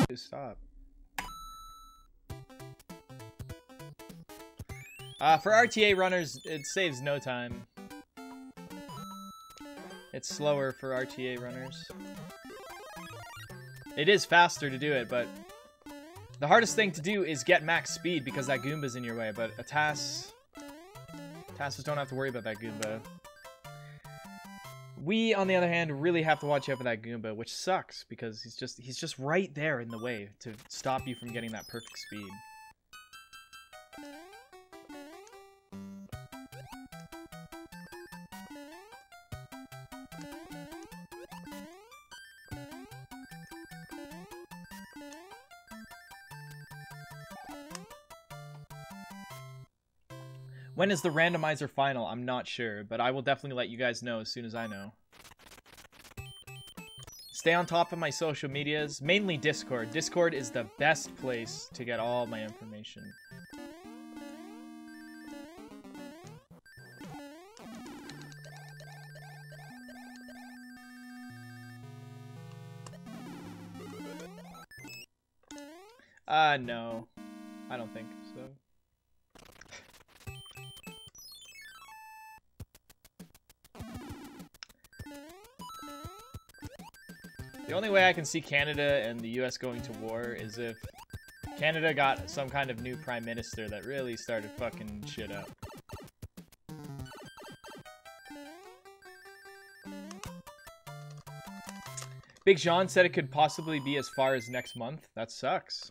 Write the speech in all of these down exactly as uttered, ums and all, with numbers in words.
Just stop. Uh, for R T A runners, it saves no time. It's slower for R T A runners. It is faster to do it, but the hardest thing to do is get max speed because that Goomba's in your way. But a T A S, T A Ss don't have to worry about that Goomba. We, on the other hand, really have to watch out for that Goomba, which sucks because he's just he's just right there in the way to stop you from getting that perfect speed. When is the randomizer final? I'm not sure, but I will definitely let you guys know as soon as I know. Stay on top of my social medias, mainly Discord. Discord is the best place to get all my information. Uh, no. I don't think so. The only way I can see Canada and the U S going to war is if Canada got some kind of new prime minister that really started fucking shit up. Big Jean said it could possibly be as far as next month. That sucks.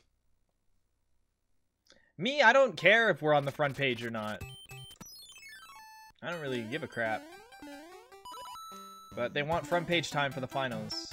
Me, I don't care if we're on the front page or not. I don't really give a crap. But they want front page time for the finals.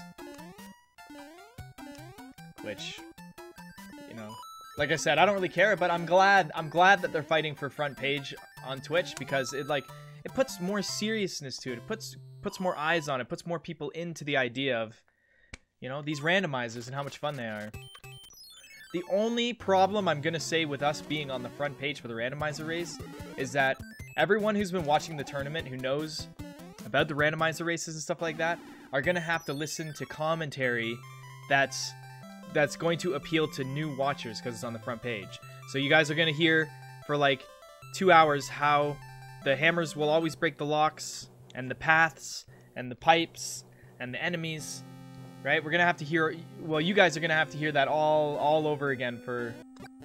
Which, you know, like I said, I don't really care, but I'm glad I'm glad that they're fighting for front page on Twitch because it like it puts more seriousness to it. It puts puts more eyes on it, puts more people into the idea of, you know, these randomizers and how much fun they are. The only problem I'm gonna say with us being on the front page for the randomizer race is that everyone who's been watching the tournament who knows about the randomizer races and stuff like that are gonna have to listen to commentary that's that's going to appeal to new watchers because it's on the front page. So you guys are going to hear for like two hours how the hammers will always break the locks and the paths and the pipes and the enemies, right? We're going to have to hear, well, you guys are going to have to hear that all, all over again for...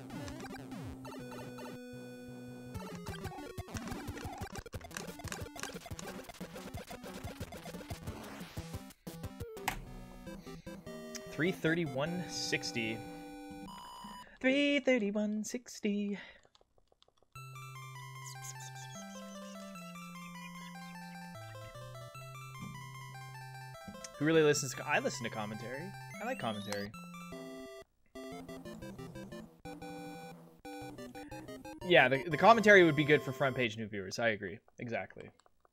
three thirty-one sixty. three thirty-one sixty. Who really listens to... I listen to commentary. I like commentary. Yeah, the, the commentary would be good for front page new viewers. I agree. Exactly.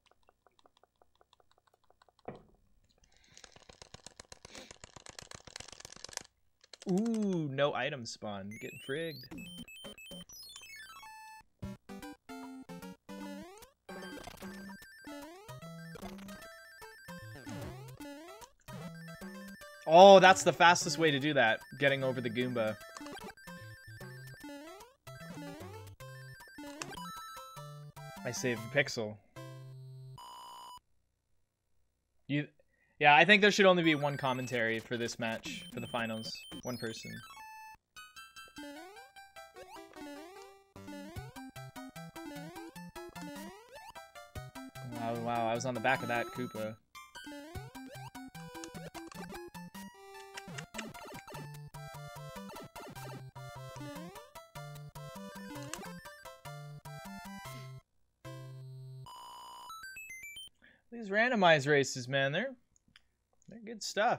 Ooh, no item spawn. Getting frigged. Oh, that's the fastest way to do that. Getting over the Goomba. I saved Pixel. You... Yeah, I think there should only be one commentary for this match, for the finals. One person. Wow, wow, I was on the back of that Koopa. These randomized races, man, they're... They're good stuff.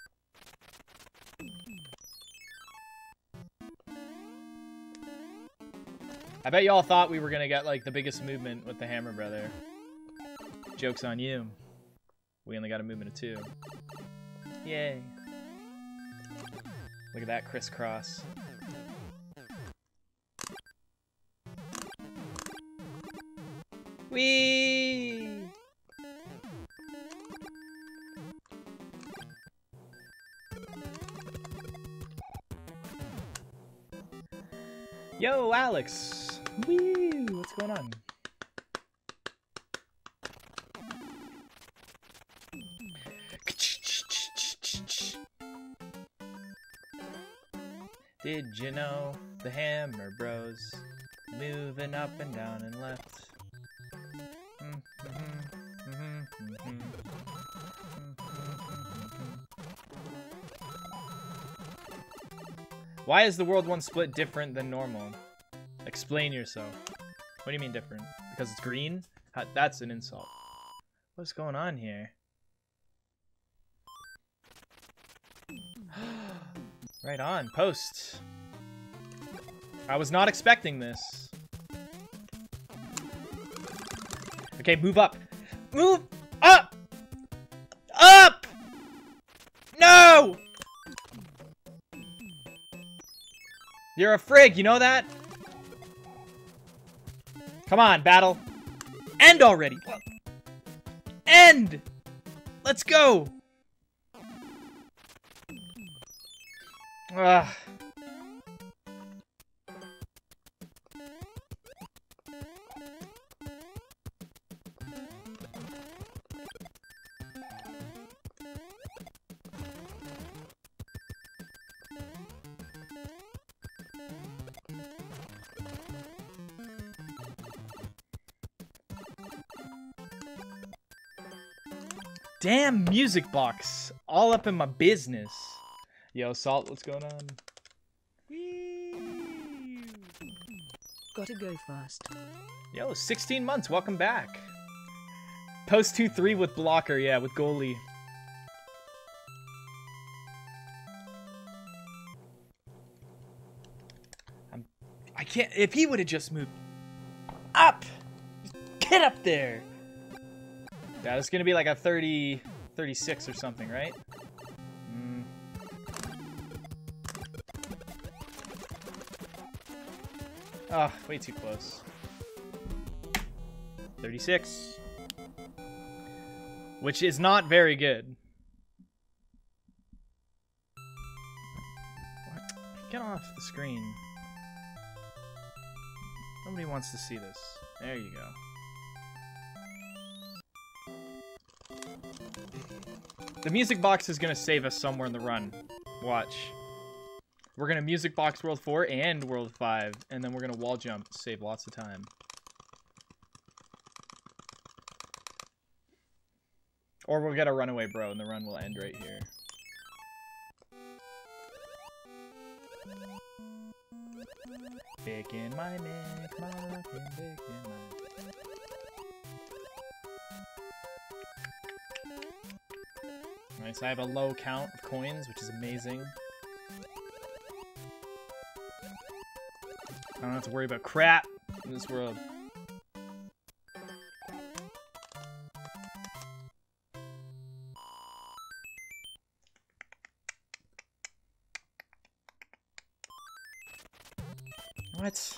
I bet y'all thought we were gonna get like the biggest movement with the Hammer Brother. Joke's on you. We only got a movement of two. Yay. Look at that crisscross. Whee! Yo, Alex. Woo, what's going on? Did you know the Hammer Bros moving up and down and left? Why is the World one split different than normal? Explain yourself. What do you mean different? Because it's green? That's an insult. What's going on here? Right on. Post. I was not expecting this. Okay, move up. Move up! Up! No! You're a frig, you know that? Come on, battle. End already. End! Let's go! Ugh. Damn music box, all up in my business. Yo, Salt, what's going on? Whee! Gotta go fast. Yo, sixteen months, welcome back. Post two three with blocker, yeah, with goalie. I'm, I can't, if he would have just moved up, get up there. Yeah, it's gonna be like a thirty, thirty-six or something, right? Mm. Oh, way too close. thirty-six. Which is not very good. What? Get off the screen. Nobody wants to see this. There you go. The music box is gonna save us somewhere in the run. Watch. We're gonna music box World four and World five, and then we're gonna wall jump to save lots of time. Or we'll get a runaway bro, and the run will end right here. Picking my Mick, my picking my... Nice, I have a low count of coins, which is amazing. I don't have to worry about crap in this world. What?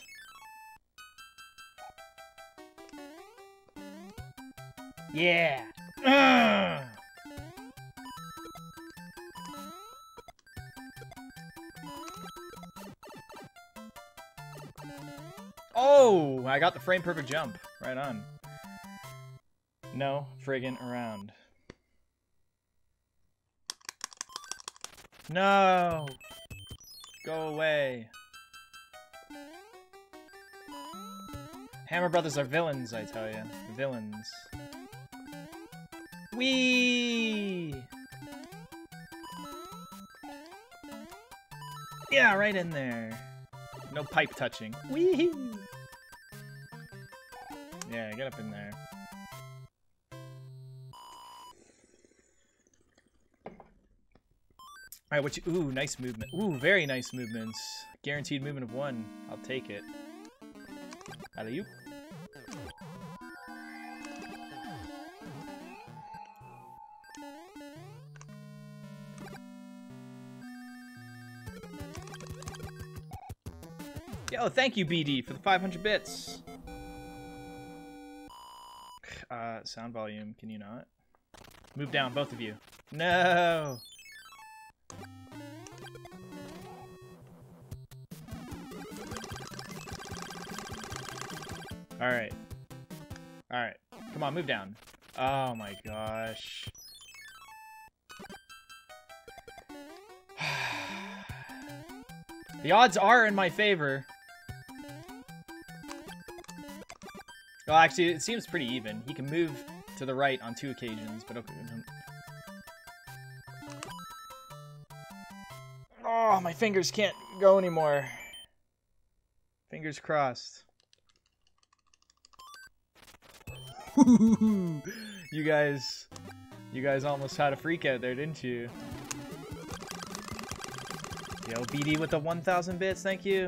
Yeah! Ugh! Oh, I got the frame perfect jump. Right on. No friggin' around. No! Go away. Hammer Brothers are villains, I tell ya. Villains. Whee! Yeah, right in there. No pipe touching. Whee! Yeah, get up in there. Alright, what you... Ooh, nice movement. Ooh, very nice movements. Guaranteed movement of one. I'll take it. Alley-oop. Yo, thank you, B D, for the five hundred bits. Uh, sound volume, can you not? Move down, both of you. No! Alright. Alright. Come on, move down. Oh my gosh. The odds are in my favor. Well, actually, it seems pretty even. He can move to the right on two occasions, but okay. Oh, my fingers can't go anymore. Fingers crossed. You guys, you guys almost had a freak out there, didn't you? Yo, B D with the one thousand bits, thank you.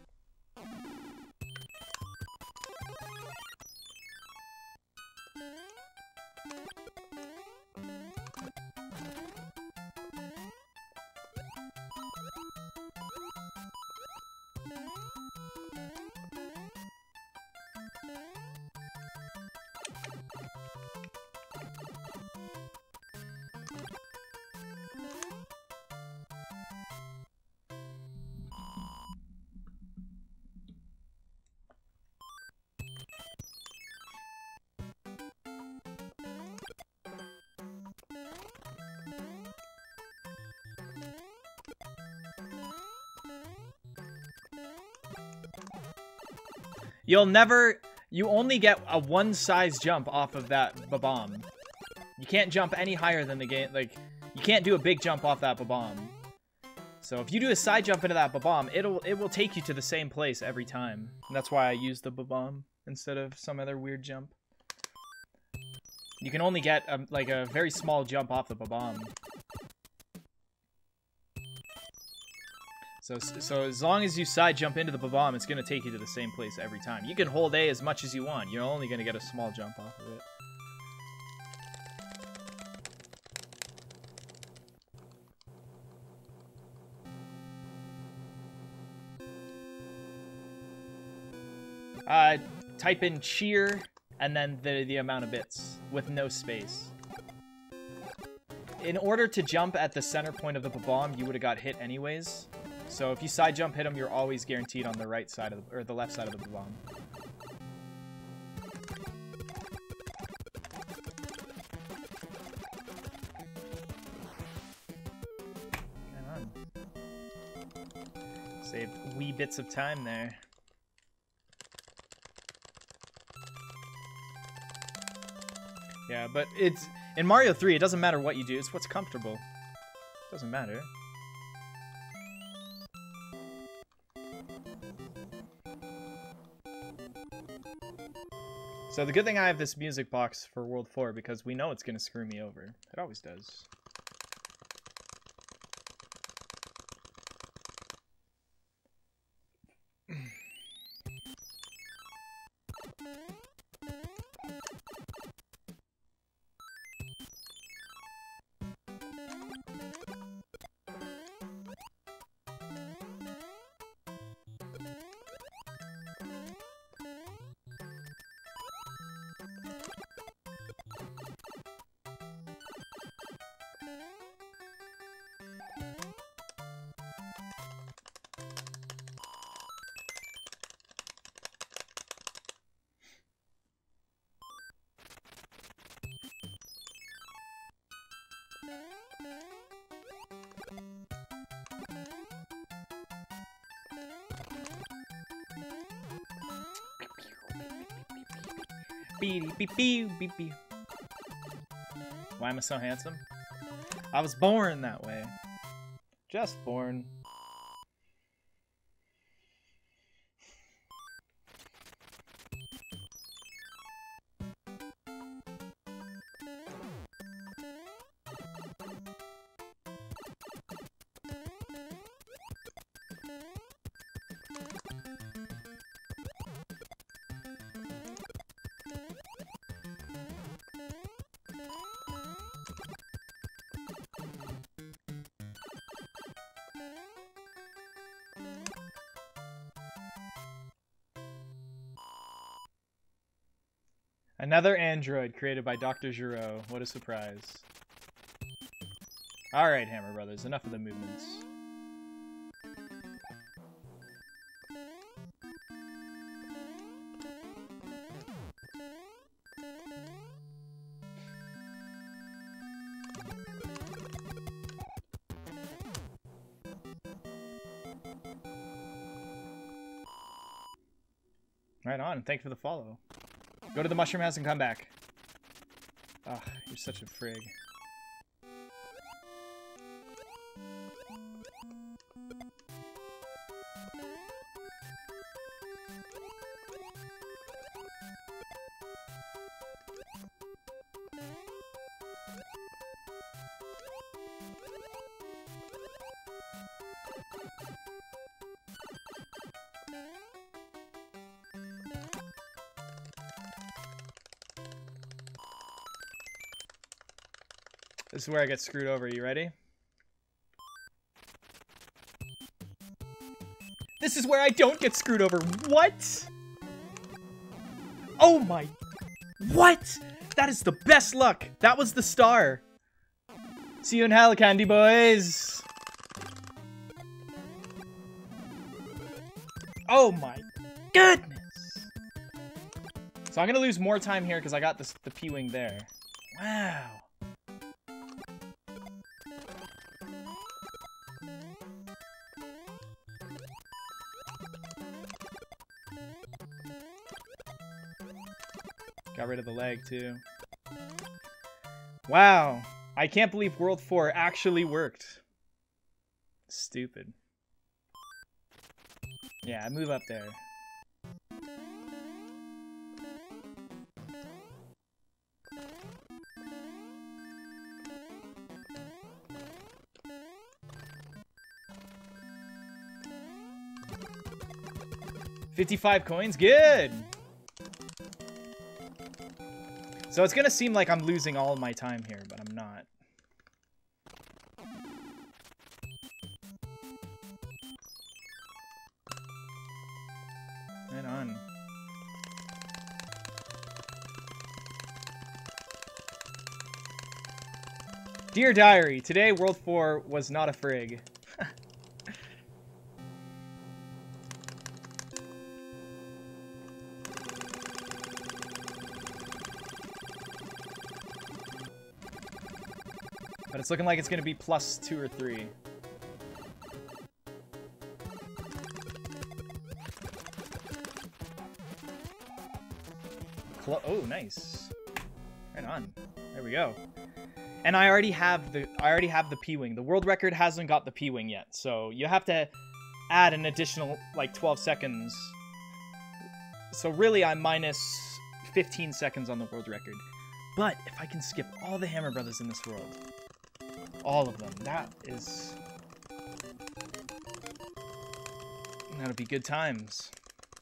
You'll never... You only get a one-size jump off of that Bob-omb. You can't jump any higher than the game... Like, you can't do a big jump off that Bob-omb. So if you do a side jump into that Bob-omb, it'll, it will take you to the same place every time. And that's why I use the Bob-omb instead of some other weird jump. You can only get, a, like, a very small jump off the Bob-omb. So, so as long as you side jump into the Bob-omb, it's going to take you to the same place every time. You can hold A as much as you want. You're only going to get a small jump off of it. Uh, type in cheer and then the, the amount of bits with no space. In order to jump at the center point of the Bob-omb, you would have got hit anyways. So if you side jump hit him, you're always guaranteed on the right side of the, or the left side of the Bob-omb. Come on. Saved wee bits of time there. Yeah, but it's in Mario three, it doesn't matter what you do, it's what's comfortable. It doesn't matter. So the good thing I have this music box for World four because we know it's going to screw me over. It always does. Beep, beep, beep, beep, beep. Why am I so handsome? I was born that way. Just born. Another android created by Doctor Giro. What a surprise. Alright, Hammer Brothers, enough of the movements. Right on. Thank you for the follow. Go to the mushroom house and come back. Ugh, you're such a frig. This is where I get screwed over. You ready? This is where I don't get screwed over. What? Oh my... What? That is the best luck. That was the star. See you in hell, candy boys. Oh my goodness. So I'm going to lose more time here because I got this, the P-Wing there. Wow. Got rid of the leg, too. Wow. I can't believe World four actually worked. Stupid. Yeah, move up there. fifty-five coins? Good! So it's gonna seem like I'm losing all of my time here, but I'm not. Right on. Dear Diary, today World four was not a frig. But it's looking like it's going to be plus two or three. Clo oh, nice. Right on. There we go. And I already have the I already have the P-Wing. The world record hasn't got the P-Wing yet, so you have to add an additional like twelve seconds. So really, I'm minus fifteen seconds on the world record. But if I can skip all the Hammer Brothers in this world, all of them, that is... that'll be good times.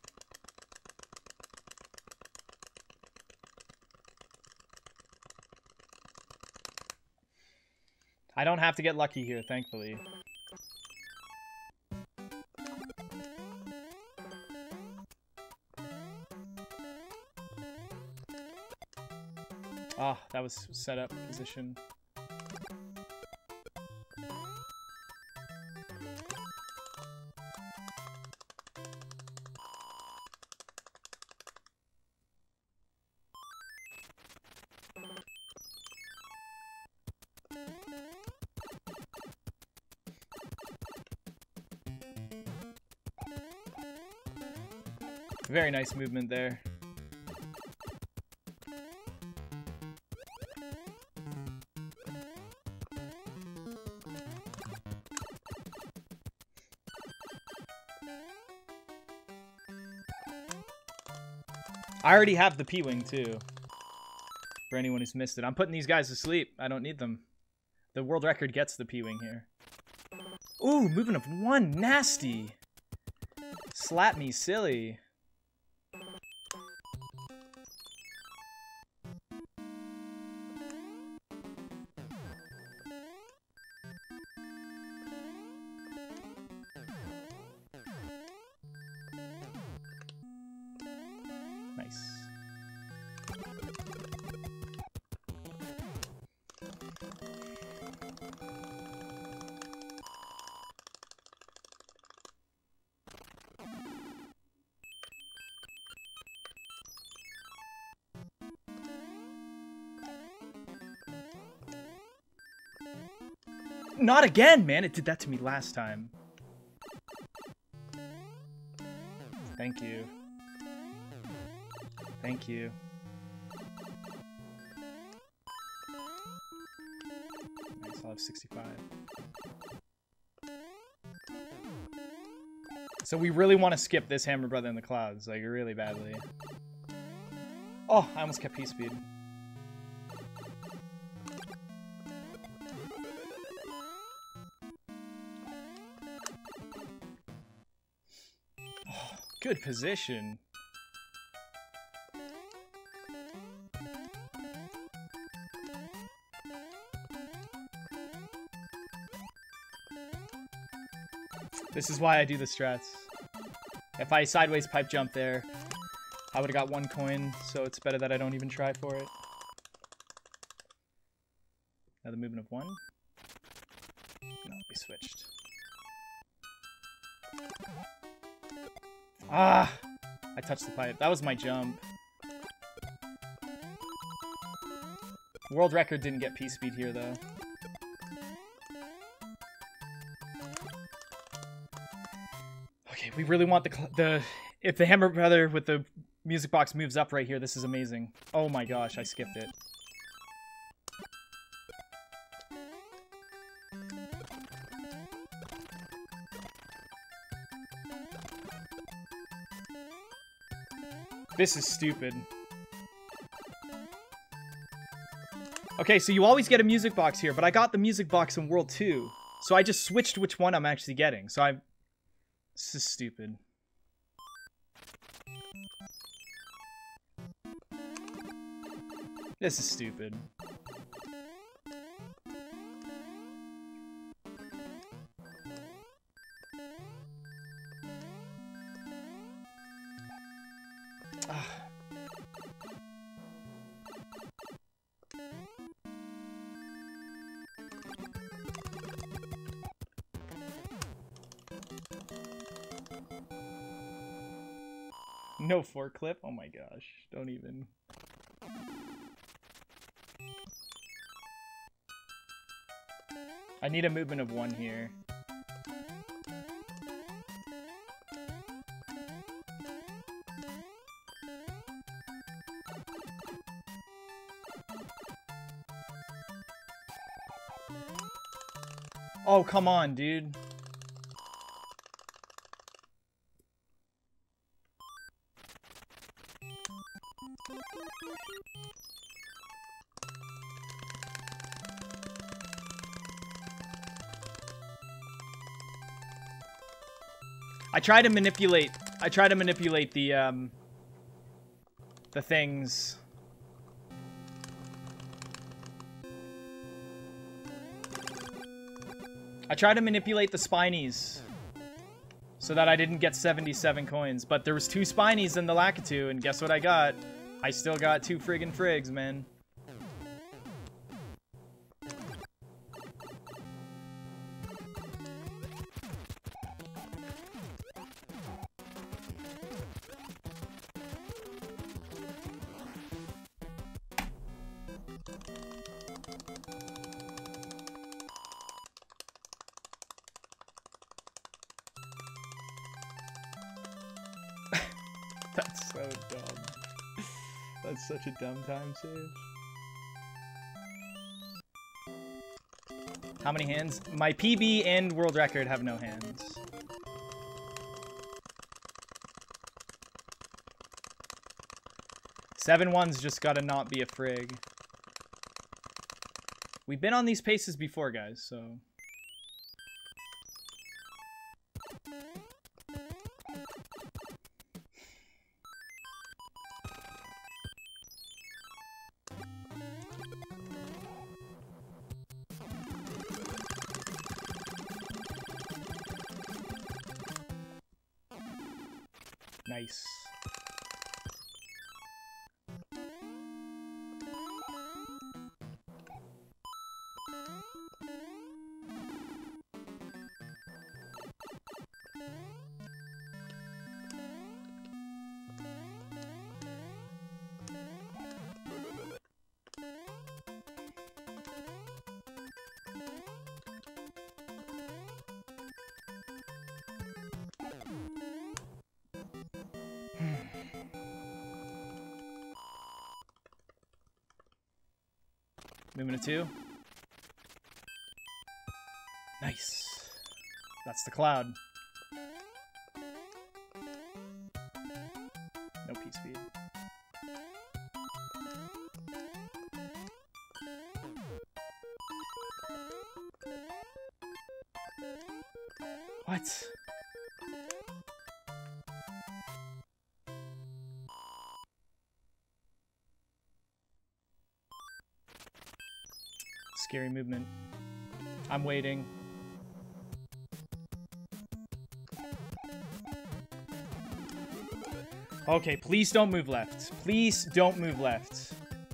I don't have to get lucky here, thankfully. Ah, that was set up position. Very nice movement there. I already have the P-Wing too. For anyone who's missed it. I'm putting these guys to sleep. I don't need them. The world record gets the P-Wing here. Ooh, movement of one. Nasty. Slap me silly. Nice. Not again, man. It did that to me last time. Thank you. Thank you. Nice, I'll have sixty-five. So we really want to skip this Hammer Brother in the Clouds, like, really badly. Oh, I almost kept P-Speed. Oh, good position. This is why I do the strats. If I sideways pipe jump there, I would have got one coin, so it's better that I don't even try for it. Another movement of one. No, we switched. Ah! I touched the pipe. That was my jump. World record didn't get P-Speed here, though. Okay, we really want the... the if the Hammer Brother with the music box moves up right here, this is amazing. Oh my gosh, I skipped it. This is stupid. Okay, so you always get a music box here, but I got the music box in World two. So I just switched which one I'm actually getting. So I... This is stupid. This is stupid. Ah. No forklift? Oh my gosh. Don't even. I need a movement of one here. Oh, come on, dude. I try to manipulate I try to manipulate the um the things. I try to manipulate the Spinies so that I didn't get seventy-seven coins, but there was two Spinies in the Lakitu, and guess what I got? I still got two friggin' frigs, man. That's so dumb. That's such a dumb time save. How many hands? My P B and world record have no hands. Seven ones just gotta not be a frig. We've been on these paces before, guys, so... Nice. Movement of two. Nice. That's the cloud. No P-speed. What? Scary movement. I'm waiting. Okay, please don't move left. Please don't move left.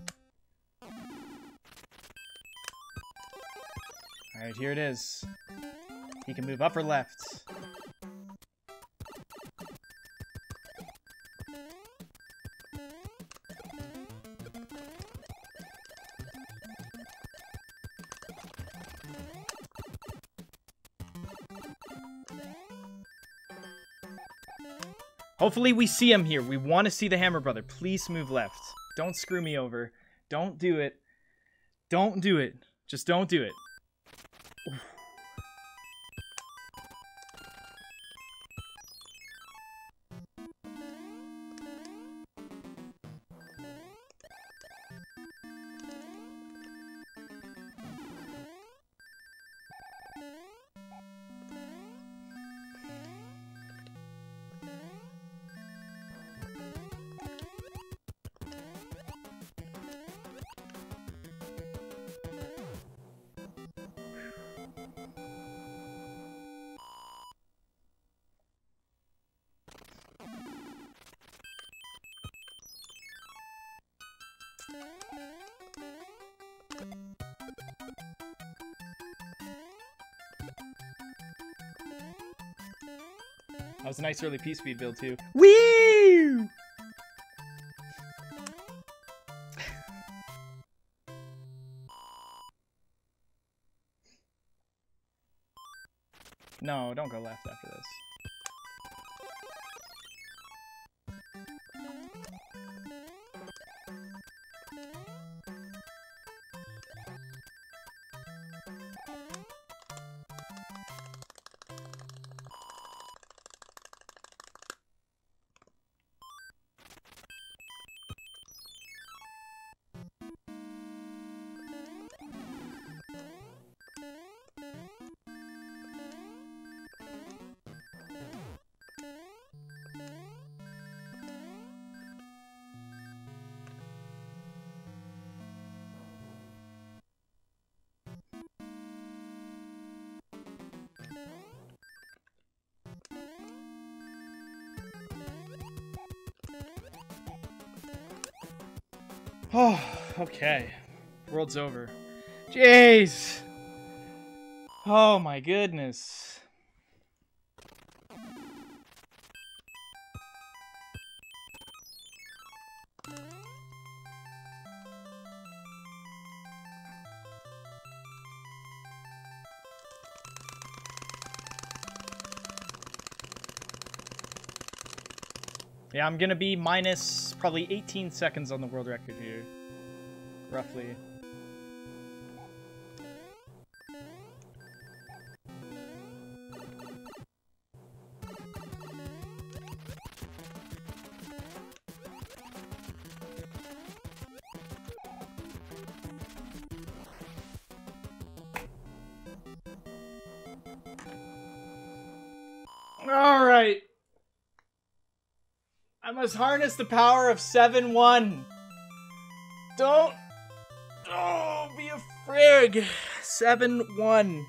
Alright, here it is. He can move up or left. Hopefully we see him here. We want to see the Hammer Brother. Please move left. Don't screw me over. Don't do it. Don't do it. Just don't do it. Oof. That was a nice early P-speed build too. Woo! No, don't go left after this. Oh, okay. World's over. Jeez! Oh my goodness. Yeah, I'm gonna be minus probably eighteen seconds on the world record here. Roughly. All right. I must harness the power of seven one. Don't. Oh, be a frig. seven one.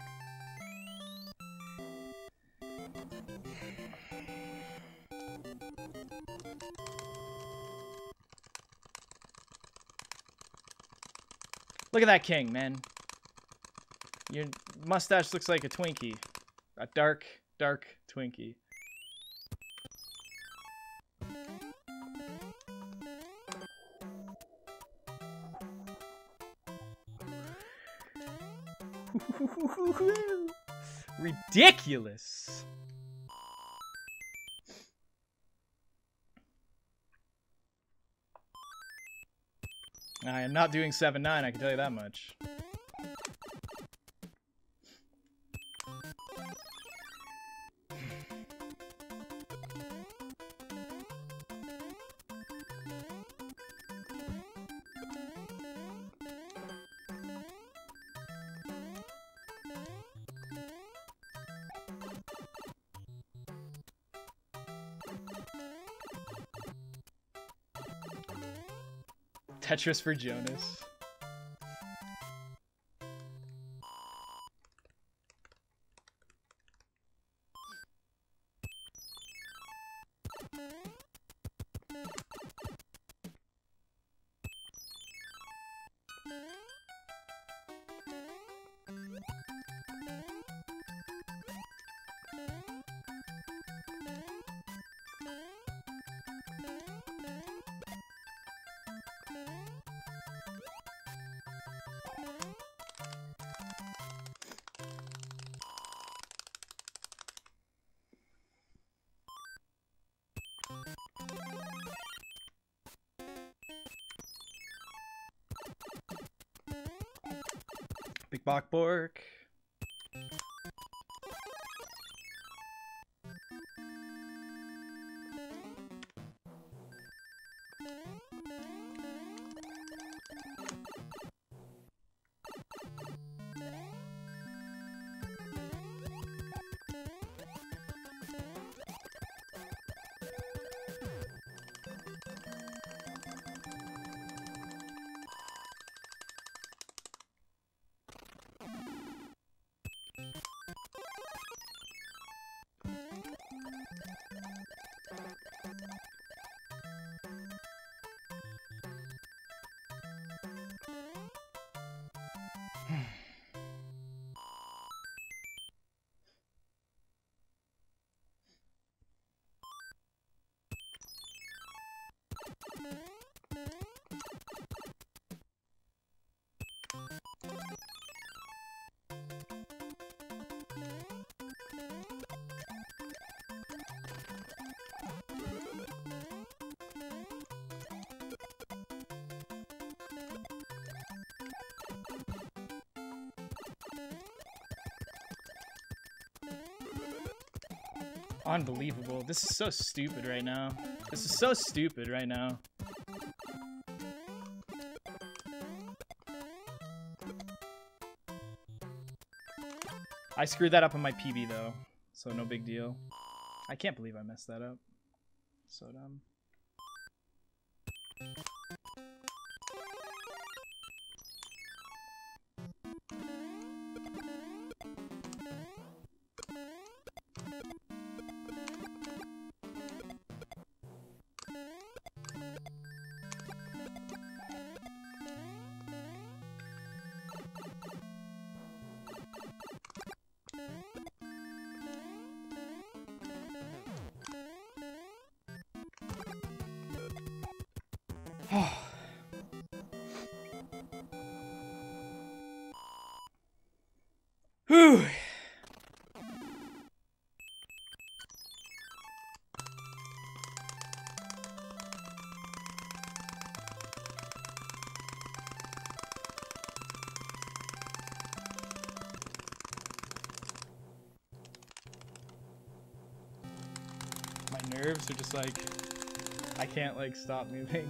Look at that king, man. Your mustache looks like a Twinkie. A dark, dark Twinkie. Ridiculous. I am not doing seven nine, I can tell you that much. Tetris for Jonas. Big Bok Bork. Unbelievable. This is so stupid right now. This is so stupid right now. I screwed that up on my P B though, so no big deal. I can't believe I messed that up. So dumb. Whew. My nerves are just like, I can't like stop moving.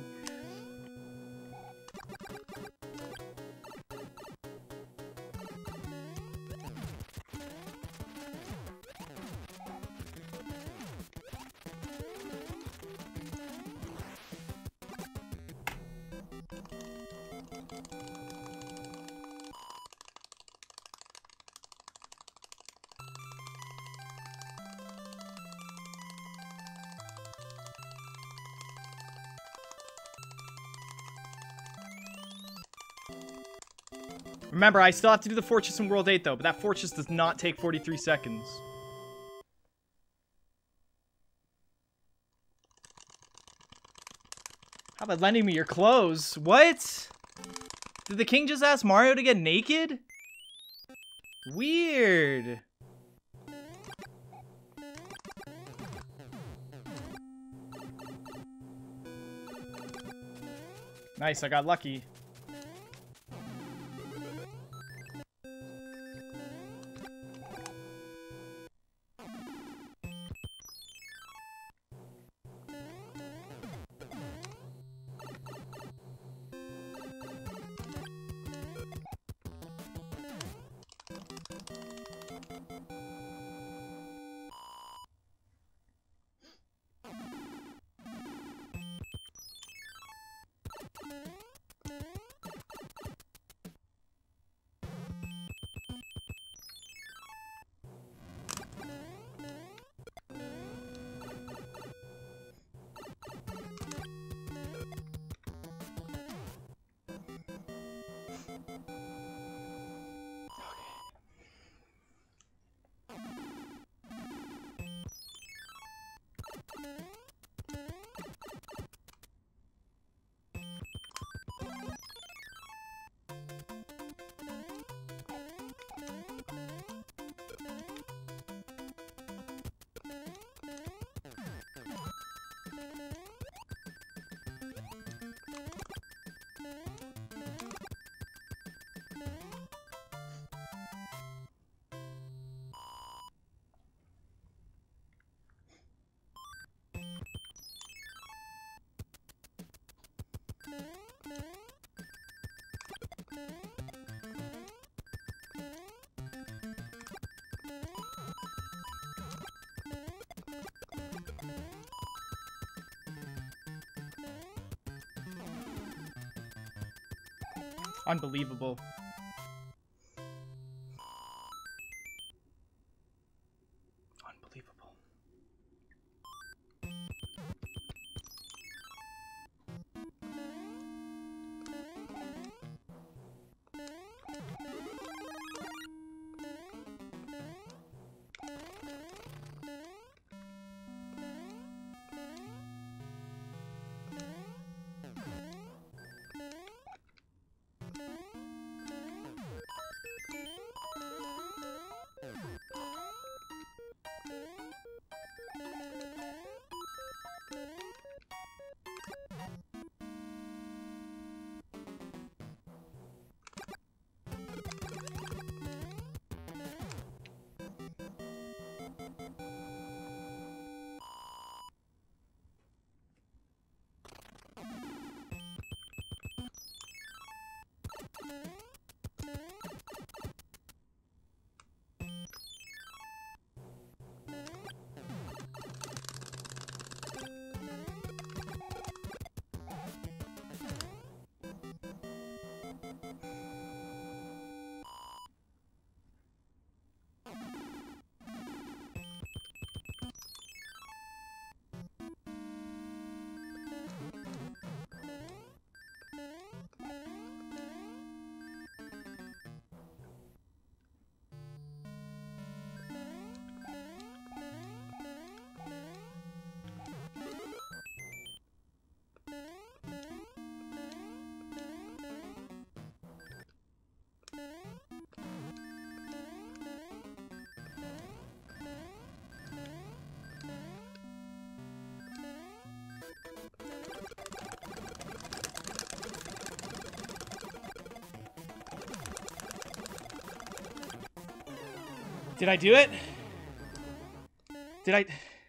Remember, I still have to do the Fortress in World eight, though, but that Fortress does not take forty-three seconds. How about lending me your clothes? What? Did the king just ask Mario to get naked? Weird. Nice, I got lucky. Unbelievable. Unbelievable. Did I do it? Did I...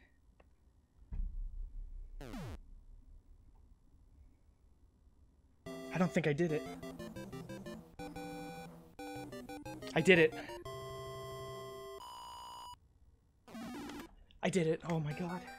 I don't think I did it. I did it. I did it. Oh my god.